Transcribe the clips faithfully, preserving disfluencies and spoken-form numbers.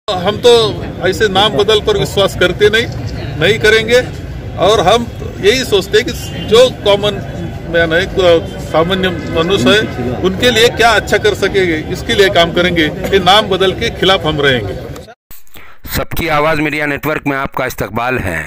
हम तो ऐसे नाम बदल पर विश्वास करते नहीं नहीं करेंगे और हम यही सोचते हैं कि जो कॉमन मैन है, सामान्य मनुष्य है, उनके लिए क्या अच्छा कर सकेंगे, इसके लिए काम करेंगे। ये नाम बदल के खिलाफ हम रहेंगे। सबकी आवाज़ मीडिया नेटवर्क में आपका इस्तकबाल है।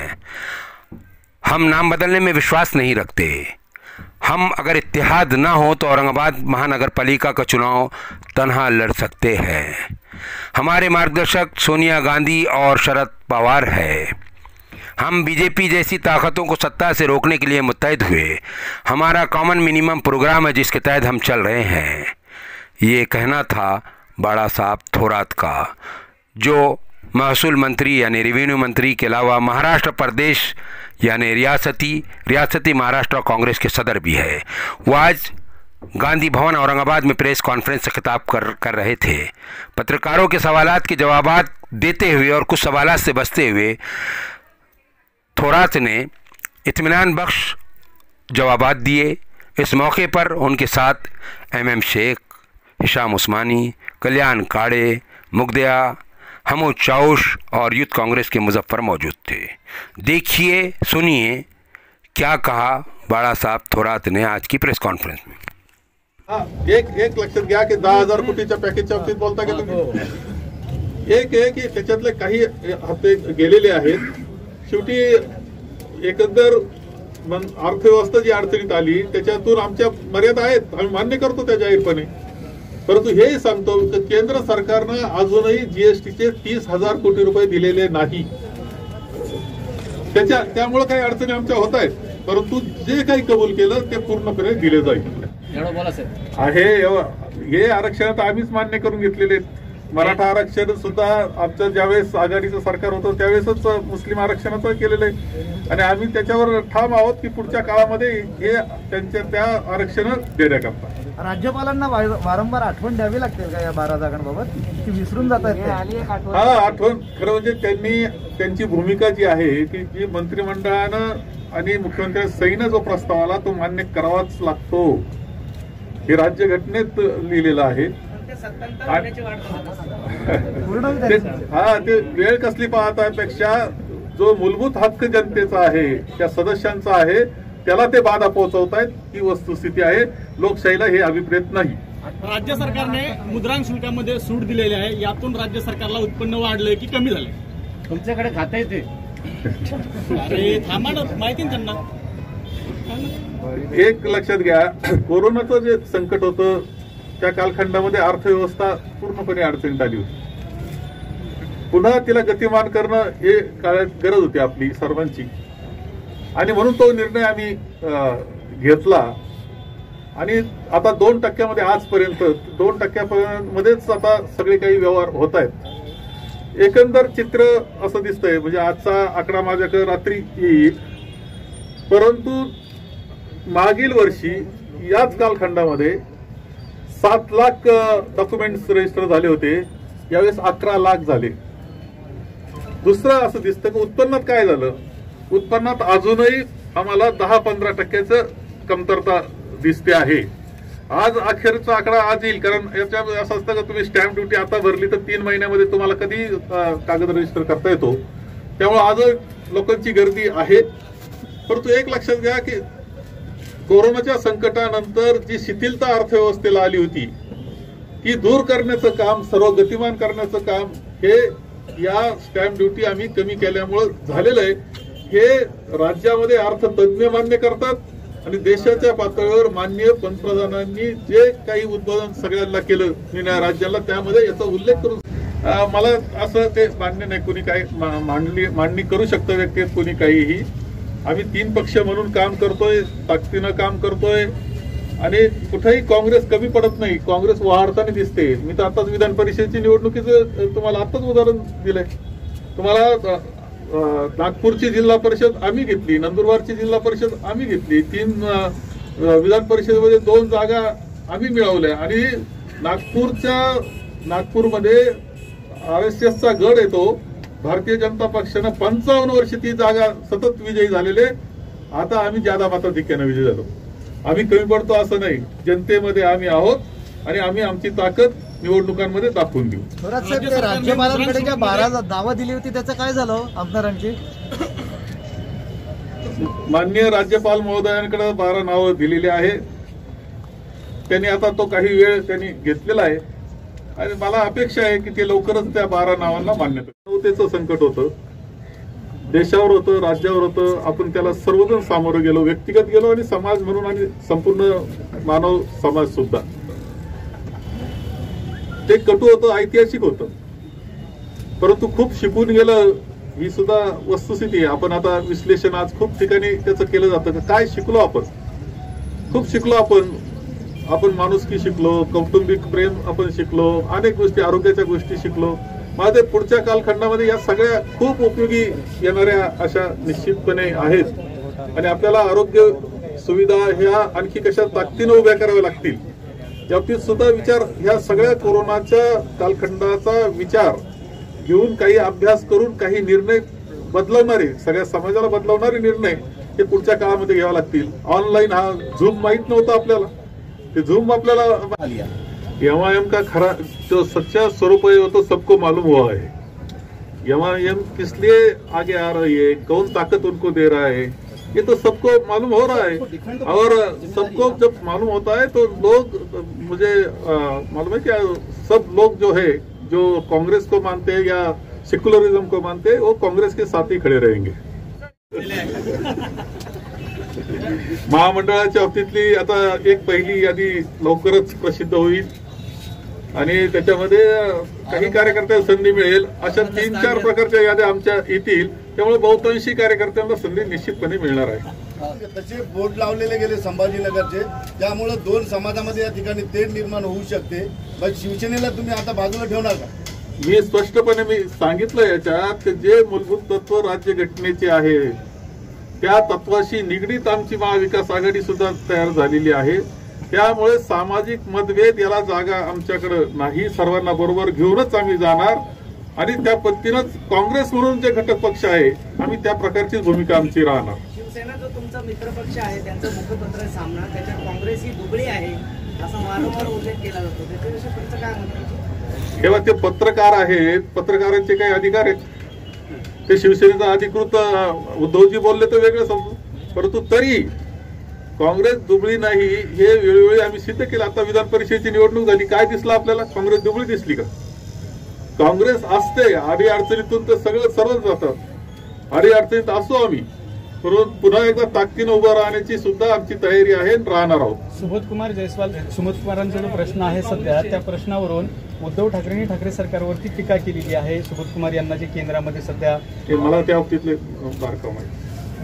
हम नाम बदलने में विश्वास नहीं रखते। हम अगर इत्तेहाद ना हो तो औरंगाबाद महानगर पालिका का चुनाव तन्हा लड़ सकते हैं। हमारे मार्गदर्शक सोनिया गांधी और शरद पवार है। हम बीजेपी जैसी ताकतों को सत्ता से रोकने के लिए मुत्तहिद हुए। हमारा कॉमन मिनिमम प्रोग्राम है जिसके तहत हम चल रहे हैं। ये कहना था बाड़ा साहब थोरात का, जो महसूल मंत्री यानी रेवेन्यू मंत्री के अलावा महाराष्ट्र प्रदेश यानी रियासती रियासती महाराष्ट्र कांग्रेस के सदर भी है। वो आज गांधी भवन औरंगाबाद में प्रेस कॉन्फ्रेंस से खिताब कर कर रहे थे। पत्रकारों के सवालात के जवाबात देते हुए और कुछ सवालात से बचते हुए थोरात ने इत्मीनान बख्श जवाबात दिए। इस मौके पर उनके साथ एम एम शेख, हिशाम उस्मानी, कल्याण काड़े, मुगदिया, हमूद चाउश और यूथ कांग्रेस के मुजफ्फर मौजूद थे। देखिए, सुनिए क्या कहा बाळा साहब थोरात ने आज की प्रेस कॉन्फ्रेंस में। हाँ, एक एक लक्षात घ्या की दहा हजार कोटीच्या पॅकेजच्या बाबतीत बोलता का तुम्ही? एक आहे की त्याच्यातले काही हप्ते गेलेले आहेत। शेवटी एकंदर अर्थव्यवस्था जी अडचणीत आली त्याच्यातून आमच्या मर्यादा आहेत, आम्ही मान्य करतो त्या जाहीरपणे। परंतु हेही सांगतो की केंद्र सरकारनं अजूनही जीएसटीचे तीस हजार कोटी रुपये दिलेले नाही। त्याच्या त्यामुळे काही अडचणी आमच्या होत आहेत, परंतु जे काही कबूल केलं ते पूर्णपणे दिले जाईल आहे। हे आरक्षण आम्हीच मान्य करून घेतलेले। मराठा आरक्षण सुद्धा आमचं ज्यावेळेस आघाडीचं सरकार होतं त्यावेळेसच मुस्लिम आरक्षणाचं केलेलं आहे आणि आम्ही त्याच्यावर ठाम आहोत की पुढच्या काळामध्ये हे त्यांच्या त्या आरक्षण देण्याकरता राज्यपालांना वारंवार आठवण द्यावी लागते का या बारा जागांबाबत, की विसरून जात आहेत? हा, आठवण खरं म्हणजे त्यांनी त्यांची भूमिका जी आहे की जी मंत्रिमंडळानं आणि मुख्यमंत्री सहीनं जो प्रस्ताव आला तो मान्य करावाच लागतो, हे राज्यघटनेत लिहिलेलं आहे। हा, ते वेळ कसली पाहतापेक्षा जो मूलभूत हक्क जनतेचा आहे, त्या सदस्यांचा आहे, त्याला ते बाधा पोहोचवतायत ही वस्तुस्थिती आहे। लोकशाहीला हे अभिप्रेत नाही। राज्य सरकारने मुद्रांक शुल्कामध्ये सूट दिलेली आहे, यातून राज्य सरकारला उत्पन्न वाढलंय की कमी झालंय? तुमच्याकडे खातं आहे ते? अरे थांबा ना, माहिती त्यांना। एक लक्षात घ्या, कोरोनाचं जे संकट होतं त्या कालखंडामध्ये अर्थव्यवस्था पूर्णपणे अडचणीत आली होती। पुन्हा तिला गतिमान करणं हे काळात गरज होती आपली सर्वांची आणि म्हणून तो निर्णय आम्ही घेतला आणि आता दोन टक्क्यामध्ये आजपर्यंत दोन टक्क्यामध्येच आता सगळे काही व्यवहार होत आहेत। एकंदर चित्र असं दिसतंय, म्हणजे आजचा आकडा माझ्याकडे रात्री येईल, परंतु मागील वर्षी याच कालखंडामध्ये सात लाख डॉक्युमेंट्स रजिस्टर झाले होते, यावेळेस अकरा लाख झाले। दुसरं असं दिसतं की उत्पन्नात काय झालं, उत्पन्नात अजूनही आम्हाला दहा पंधरा टक्क्याचं कमतरता दिसते आहे। आज अखेरचा आकडा आज येईल, कारण याच्या असं असतं का तुम्ही स्टॅम्प ड्युटी आता भरली तर तीन महिन्यामध्ये तुम्हाला कधी कागद रजिस्टर करता येतो, त्यामुळे आज लोकांची गर्दी आहे। परंतु एक लक्षात घ्या की कोरोनाच्या संकटानंतर जी शिथिलता अर्थव्यवस्थेला आली होती ती दूर करण्याचं काम, सर्व गतिमान करण्याचं काम हे या स्टॅम्प ड्युटी आम्ही कमी केल्यामुळे झालेलं आहे। हे राज्यामध्ये अर्थतज्ञ मान्य करतात आणि देशाच्या पातळीवर माननीय पंतप्रधानांनी जे काही उद्बोधन सगळ्यांना केलं निम्या राज्याला, त्यामध्ये याचा उल्लेख करून मला असं ते मान्य नाही, कोणी काही मांडणी मांडणी करू शकतं व्यक्ती कोणी काहीही। आम्ही तीन पक्ष म्हणून काम करतोय, ताकदीनं काम करतोय आणि कुठेही काँग्रेस कमी पडत नाही, काँग्रेस वाढताना दिसते। मी तर आताच विधान परिषदेची निवडणुकीचं तुम्हाला आताच उदाहरण दिलंय। तुम्हाला नागपूरची जिल्हा परिषद आम्ही घेतली, नंदुरबारची जिल्हा परिषद आम्ही घेतली, तीन विधान परिषदेमध्ये दोन जागा आम्ही मिळवल्या आणि नागपूरच्या नागपूरमध्ये आर एस एसचा गड येतो, भारतीय जनता पक्षानं पंचावन्न वर्ष ती जागा सतत विजयी झालेले। आता आम्ही ज्यादा मताधिक्याने विजयी झालो। आम्ही कमी पडतो असं नाही, जनतेमध्ये आम्ही आहोत आणि आम्ही आमची ताकद निवडणुकांमध्ये दाखवून देऊ. थोरात साहेब, ते राज्यपालांकडे ज्या बारा नावं दिली होती त्याचं काय झालं आमदारांची? माननीय राज्यपाल महोदयांकडे बारा नावं दिलेली आहे. त्यांनी आता तो काही वेळ त्यांनी घेतलेला आहे आणि मला अपेक्षा आहे की ते लवकरच त्या बारा नावांना मान्यता. नवतेचं संकट होतं, देशावर होतं, राज्यावर होतं. आपण त्याला सर्वजण सामोरं गेलो, व्यक्तिगत गेलो आणि समाज म्हणून आणि संपूर्ण मानव समाज सुद्धा. ते कटू होतं, ऐतिहासिक होतं, परंतु खूप शिकून गेलं ही सुद्धा वस्तुस्थिती आहे. आपण आता विश्लेषण आज खूप ठिकाणी त्याचं केलं जातं. काय शिकलो आपण? खूप शिकलो आपण. आपण माणुसकी शिकलो, कौटुंबिक प्रेम आपण शिकलो, अनेक गोष्टी, आरोग्याच्या गोष्टी शिकलो. माझे पुढच्या कालखंडामध्ये या सगळ्या खूप उपयोगी येणाऱ्या अशा निश्चितपणे आहेत आणि आपल्याला आरोग्य सुविधा ह्या आणखी कशा ताकदीनं उभ्या कराव्या लागतील याबाबतीत सुद्धा विचार, ह्या सगळ्या कोरोनाच्या कालखंडाचा विचार घेऊन काही अभ्यास करून काही निर्णय बदलवणारे, सगळ्या समाजाला बदलवणारे निर्णय हे पुढच्या काळामध्ये घ्यावे लागतील. ऑनलाईन हा झूम माहित नव्हता आपल्याला, ते झूम आपल्याला एमआईएम का खरा जो सच्चा स्वरूप है वो तो सबको मालूम हुआ है. एमआईएम किस लिए आगे आ रही है, कौन ताकत उनको दे रहा है, ये तो सबको मालूम हो रहा है. और सबको जब मालूम होता है तो लोग, मुझे मालूम है क्या, सब लोग जो है जो कांग्रेस को मानते हैं या सेक्युलरिज्म को मानते हैं वो कांग्रेस के साथ ही खड़े रहेंगे. महामंडळाच्या बाबतीतली आता एक पहिली यादी लवकरच प्रसिद्ध होईल आणि त्याच्यामध्ये काही कार्यकर्त्यांना संधी मिळेल. अशा तीन चार प्रकारच्या याद्या आमच्या येतील, त्यामुळे बहुतांशी कार्यकर्त्यांना संधी निश्चितपणे मिळणार आहे. तसे बोर्ड लावलेले गेले संभाजीनगरचे, त्यामुळे दोन समाजामध्ये या ठिकाणी तेढ निर्माण होऊ शकते. मग शिवसेनेला तुम्ही आता बाजूला ठेवणार का? मी स्पष्टपणे मी सांगितलं याच्यात, जे मूलभूत तत्व राज्यघटनेचे आहे त्या तत्वाशी निगडीत आमची महाविकास आघाडी सुद्धा तयार झालेली आहे. त्यामुळे सामाजिक मतभेद याला जागा आमच्याकडे नाही. सर्वांना बरोबर घेऊनच आम्ही जाणार आणि त्या पद्धतीनंच काँग्रेस म्हणून जे घटक पक्ष आहे आम्ही त्या प्रकारची भूमिका आमची राहणार. शिवसेना जो तुमचा मित्रपक्ष आहे त्यांचं मुखपत्र सामना, त्याच्यात काँग्रेस ही दुबळी आहे असा वारंवार उल्लेख केला जातो, त्याच्याविषयी तुमचं काय म्हणणं? तेव्हा ते पत्रकार आहेत, पत्रकारांचे काही अधिकार आहेत. ते शिवसेनेचा अधिकृत उद्धवजी बोलले तर वेगळं समजू, परंतु तरी काँग्रेस दुबळी नाही हे वेळोवेळी आम्ही सिद्ध केलं. आता विधान परिषदेची निवडणूक झाली, काय दिसलं आपल्याला? काँग्रेस दुबळी दिसली का? काँग्रेस असते, आडी अडचणीतून तर सगळं सर्वच जातात. आडी अडचणीत असो आम्ही, परंतु पुन्हा एकदा ताकदीनं उभं राहण्याची सुद्धा आमची तयारी आहे, राहणार आहोत. सुबोध कुमार जयस्वाल, सुबोध कुमारांचा जो प्रश्न आहे सध्या, त्या प्रश्नावरून उद्धव ठाकरेंनी ठाकरे सरकारवरती टीका केलेली आहे. सुबोध कुमार यांना जे केंद्रामध्ये सध्या, ते मला त्या बाबतीतले बारकाव माहिती.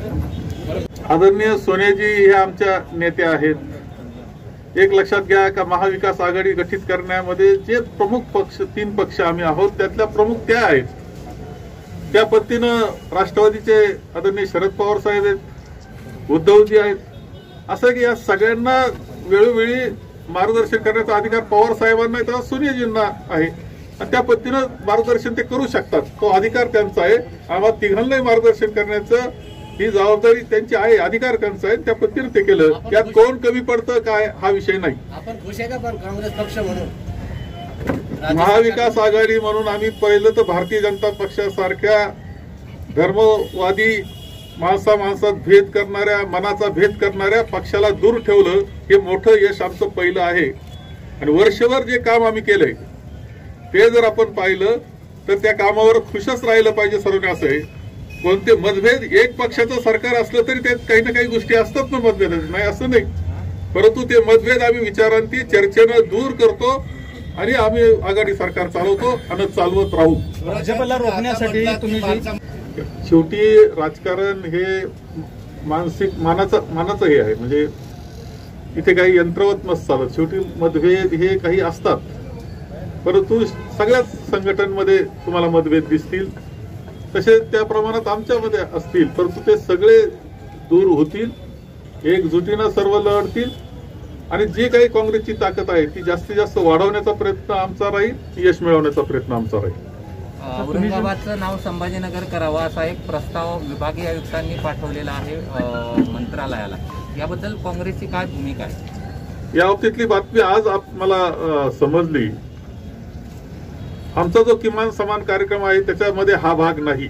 आदरणीय सोनियाजी हे आमच्या नेत्या आहेत. एक लक्षात घ्या का महाविकास आघाडी गठीत करण्यामध्ये जे प्रमुख पक्ष, तीन पक्ष आम्ही आहोत, त्यातल्या प्रमुख त्या आहेत. त्या पद्धतीनं राष्ट्रवादीचे आदरणीय शरद पवार साहेब आहेत, उद्धवजी आहेत. असं की या सगळ्यांना वेळोवेळी मार्गदर्शन करण्याचा अधिकार पवार साहेबांना आहे, तर सोनियाजींना आहे आणि त्या पद्धतीनं मार्गदर्शन ते करू शकतात. तो अधिकार त्यांचा आहे. आम्हाला तिघांनाही मार्गदर्शन करण्याचं ही जबाबदारी त्यांची आहे, अधिकार त्यांचा आहे. त्या पद्धतीने ते केलं. यात कोण कमी पडतं काय हा विषय नाही. आपण खुश आहे का पण काँग्रेस पक्ष म्हणून? महाविकास आघाडी म्हणून आम्ही पहिलं तर भारतीय जनता पक्षासारख्या धर्मवादी, माणसा माणसात भेद करणाऱ्या, मनाचा भेद करणाऱ्या पक्षाला दूर ठेवलं, हे मोठं यश आमचं पहिलं आहे. आणि वर्षभर जे काम आम्ही केलंय ते जर आपण पाहिलं तर त्या कामावर खुशच राहिलं पाहिजे सर्वांनी. असं आहे, कोणते मतभेद, एक पक्षाचं सरकार असलं तरी त्यात काही ना काही गोष्टी असतात ना मतभेद, नाही असं नाही, परंतु ते मतभेद आम्ही विचारांती चर्चेनं दूर करतो आणि आम्ही आघाडी सरकार चालवतो आणि चालवत राहू. भाजपला रोखण्यासाठी तुम्ही, शेवटी राजकारण हे मानसिक मानाचं मानाचं हे आहे, म्हणजे इथे काही यंत्रवत नसतं चालत. शेवटी मतभेद हे काही असतात, परंतु सगळ्याच संघटनांमध्ये तुम्हाला मतभेद दिसतील, तसे त्या प्रमाणात आमच्यामध्ये असतील, परंतु ते सगळे दूर होतील, एकजुटीनं सर्व लढतील आणि जे काही काँग्रेसची ताकद आहे ती जास्तीत जास्त वाढवण्याचा प्रयत्न आमचा राहील, यश मिळवण्याचा प्रयत्न आमचा राहील. औरंगाबादचं नाव संभाजीनगर करावं असा एक प्रस्ताव विभागीय आयुक्तांनी पाठवलेला आहे मंत्रालयाला, याबद्दल काँग्रेसची काय भूमिका आहे? या बाबतीतली बातमी आज मला समजली आमचा जो किमान समान कार्यक्रम आहे त्याच्यामध्ये हा भाग नाही.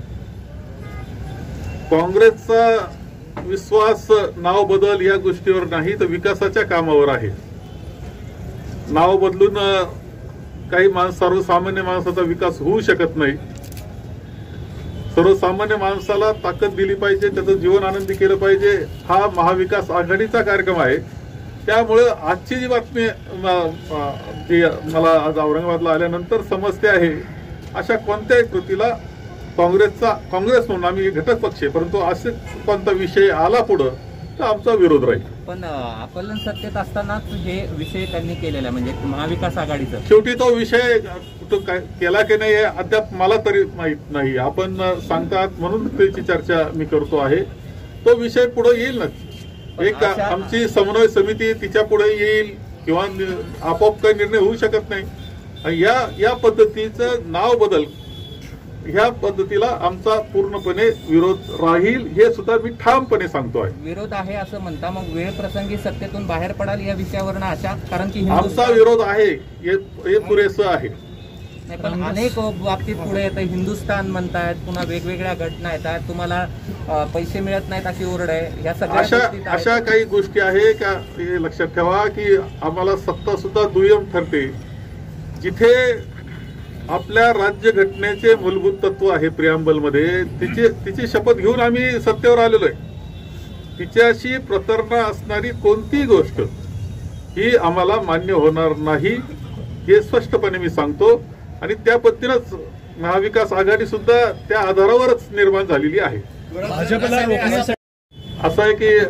काँग्रेसचा विश्वास नाव बदल या गोष्टीवर नाही तर विकासाच्या कामावर आहे. नाव बदलून काही माणस सर्वसामान्य माणसाचा विकास होऊ शकत नाही. सर्वसामान्य माणसाला ताकद दिली पाहिजे, त्याचं जीवन आनंदी केलं पाहिजे, हा महाविकास आघाडीचा कार्यक्रम आहे. त्यामुळे आजची जी बातमी जी मला आज औरंगाबादला आल्यानंतर समजते आहे, अशा कोणत्याही कृतीला काँग्रेसचा काँग्रेस म्हणून आम्ही घटक पक्ष आहे, परंतु असे कोणता विषय आला पुढं तर आमचा विरोध राहील. पण आपण सत्तेत असतानाच जे विषय त्यांनी केलेला म्हणजे महाविकास आघाडीचा, शेवटी तो विषय कुठं काय केला की नाही अद्याप मला तरी माहित नाही. आपण सांगतात म्हणून त्याची चर्चा मी करतो आहे. तो विषय पुढे येईल ना. एक आमची समन्वय समिती तिच्या पुढे येईल किंवा आपोआप काही निर्णय होऊ शकत नाही. या या पद्धतीचं नाव बदल ह्या पद्धतीला आमचा पूर्णपणे विरोध राहील हे सुद्धा मी ठामपणे सांगतो आहे. विरोध आहे असं म्हणता मग वेळ प्रसंगी सत्तेतून बाहेर पडाल या विषयावर अशा, कारण की आमचा विरोध आहे हे पुरेसं आहे. नाही पण अनेक बाबतीत पुढे येतं. हिंदुस्थान म्हणतायत, पुन्हा वेगवेगळ्या घटना येतात, तुम्हाला पैसे मिळत नाहीत अशी ओरड आहे. या सगळ्या अशा अशा काही गोष्टी आहे का हे लक्षात ठेवा की आम्हाला सत्ता सुद्धा दुय्यम ठरते. जिथे आपल्या राज्यघटनेचे मूलभूत तत्व आहे प्रियांबलमध्ये, तिची तिची शपथ घेऊन आम्ही सत्तेवर आलेलो आहे. तिच्याशी प्रतर्ण असणारी कोणतीही गोष्ट ही आम्हाला मान्य होणार नाही हे स्पष्टपणे मी सांगतो. आणि त्या पद्धतीनंच महाविकास आघाडी सुद्धा त्या आधारावरच निर्माण झालेली आहे. भाजपला रोखण्यासाठी असं आहे की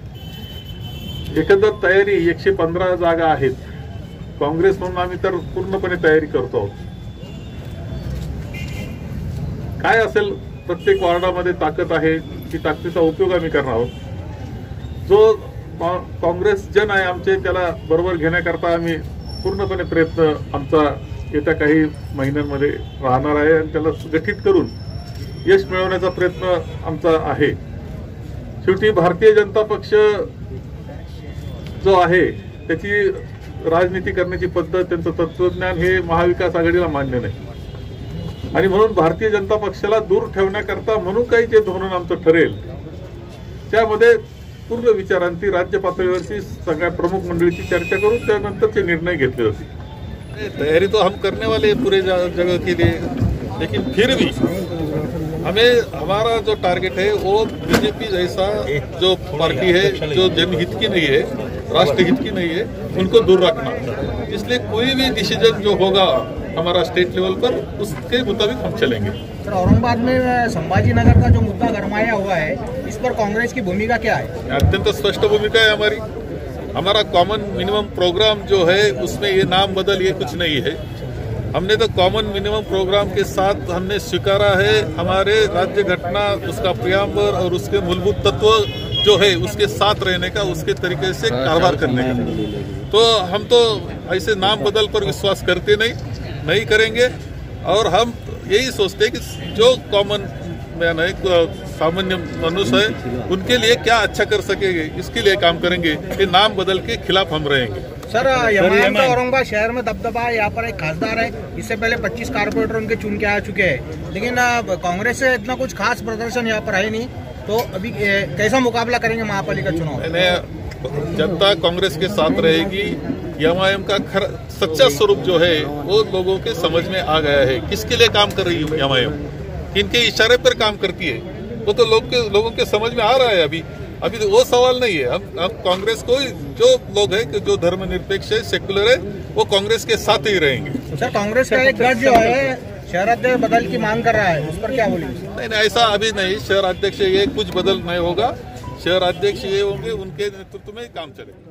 एकंदर तयारी एकशे पंधरा जागा आहेत. काँग्रेस म्हणून आम्ही तर पूर्णपणे तयारी करतो आहोत. काय असेल प्रत्येक वॉर्डामध्ये ताकद आहे, ती ताकदीचा उपयोग आम्ही करणार आहोत. जो काँग्रेस जन आहे आमचे त्याला बरोबर घेण्याकरता आम्ही पूर्णपणे प्रयत्न आमचा येत्या काही महिन्यांमध्ये राहणार आहे आणि त्याला गठीत करून यश मिळवण्याचा प्रयत्न आमचा आहे. शेवटी भारतीय जनता पक्ष जो आहे त्याची राजनीती करण्याची पद्धत, त्यांचं तत्वज्ञान हे महाविकास आघाडीला मान्य नाही. आणि म्हणून भारतीय जनता पक्षाला दूर ठेवण्याकरता म्हणून काही जे धोरण आमचं ठरेल त्यामध्ये पूर्ण विचारांती राज्य पातळीवरची सगळ्या प्रमुख मंडळीची चर्चा करून त्यानंतरचे निर्णय घेतले जातील. तैयारी तो हम करने वाले पूरे जगह के लिए, लेकिन फिर भी हमें हमारा जो टारगेट है वो बीजेपी जैसा जो पार्टी है जो जनहित की नहीं है, राष्ट्रहित की नहीं है, उनको दूर रखना. इसलिए कोई भी डिसीजन जो होगा हमारा स्टेट लेवल पर उसके मुताबिक हम चलेंगे. सर, औरंगाबाद में संभाजी नगर का जो मुद्दा गरमाया हुआ है, इस पर कांग्रेस की भूमिका क्या है? अत्यंत स्पष्ट भूमिका है हमारी. हमारा कॉमन मिनिमम प्रोग्राम जो है उसमें ये नाम बदल ये कुछ नहीं है. हमने तो कॉमन मिनिमम प्रोग्राम के साथ हमने स्वीकारा है हमारे राज्य घटना, उसका प्रियांबल और उसके मूलभूत तत्व जो है उसके साथ रहने का, उसके तरीके से कारोबार करने का. तो हम तो ऐसे नाम बदल पर विश्वास करते नहीं नहीं करेंगे. और हम यही सोचते हैं कि जो कॉमन मैन है, सामान्य मनुष्य है, उनके लिए क्या अच्छा कर सकेंगे इसके लिए काम करेंगे. ये नाम बदल के खिलाफ हम रहेंगे. सर, एमआईएम का औरंगाबाद शहर में दबदबा है. यहाँ पर एक खासदार है, इससे पहले पच्चीस कारपोरेटर उनके चुन के आ चुके हैं, लेकिन कांग्रेस से इतना कुछ खास प्रदर्शन यहाँ पर है नहीं. तो अभी कैसा मुकाबला करेंगे महापालिका चुनाव? जनता कांग्रेस के साथ रहेगी. एमआईएम का खर सच्चा स्वरूप जो है वो लोगों के समझ में आ गया है. किसके लिए काम कर रही है एमआईएम, किनके इशारे पर काम करती है, वो तो लोग के लोगों के समझ में आ रहा है. अभी अभी तो वो सवाल नहीं है. हम हम कांग्रेस को जो लोग है कि जो धर्मनिरपेक्ष है, सेक्युलर है, वो कांग्रेस के साथ ही रहेंगे. सर, कांग्रेस का एक गठ जो है शहराध्यक्ष बदल की मांग कर रहा है, उस पर क्या बोलेंगे? नहीं नहीं, ऐसा अभी नहीं. शहर अध्यक्ष ये कुछ बदल नहीं होगा. शहर अध्यक्ष ये होंगे, उनके नेतृत्व में काम चलेगा.